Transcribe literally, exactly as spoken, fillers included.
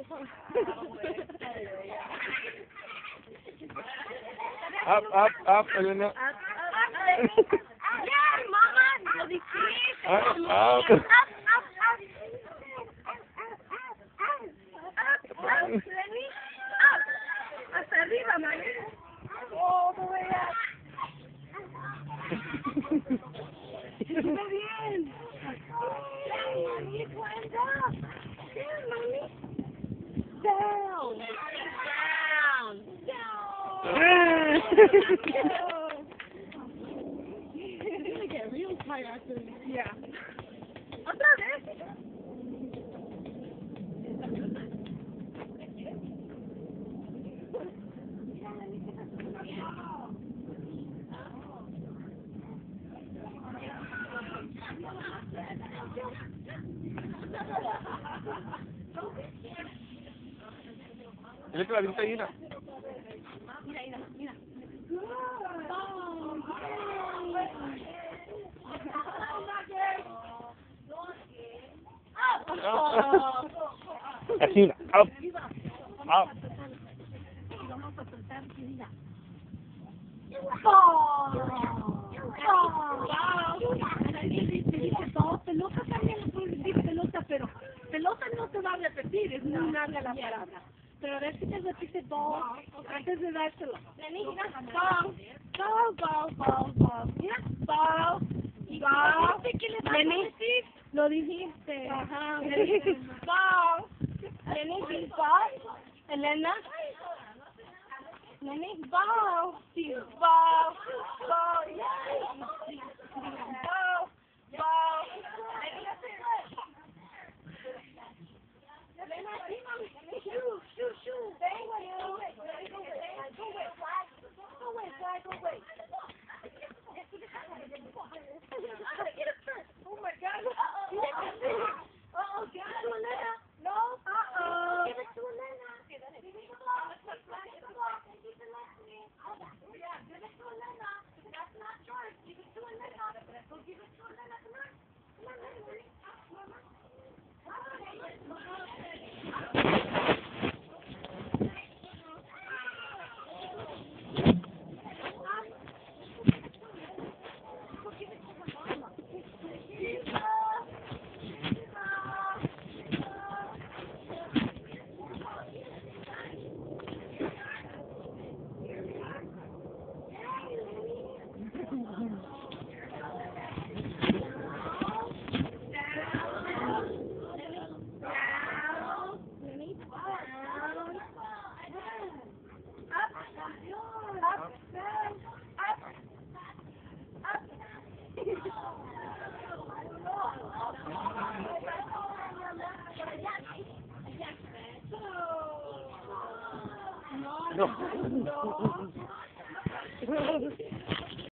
Up, up, up, ano na? Yan, mama! Nabikit! Up, up. Up, up, up! Up, up, Lenny! Up! Hasta arriba, mami! Oh, the way up! Muy bien! Yan, mami, climbed up! Yan, mami! Down! Down! Down! You're gonna get real tired after this. Yeah. Otra vez. Dile que la vista ahí, ¿no? Mira, mira, mira. Así, up, up. Vamos a soltar, mira. Pelota también le puedes decir pelota, pero pelota no te va a repetir, es muy larga la palabra. Pero a ver si te repite ball antes de dárselo. Ball, ball, ball, ball, ball. Mira, ball, ball. Lenny, lo dijiste. Ajá. Ball. Lenny, ball. Elena. Lenny, ball. Sí, ball, ball. Ball, ball. Elena, sí, mami. Shoot, shoot, shoot. Thank you. Go away, go away, flag. Go away, flag, go away. I'm gonna get it first. Oh my God. Uh-oh. Uh-oh, give it to Elena. No? Uh-oh. Give it to Elena. Give it to Elena. Give it to Elena. Yeah, give it to Elena. That's not yours. Give it to Elena. Go give it to Elena. Come on. Come on, Elena. Come on. No.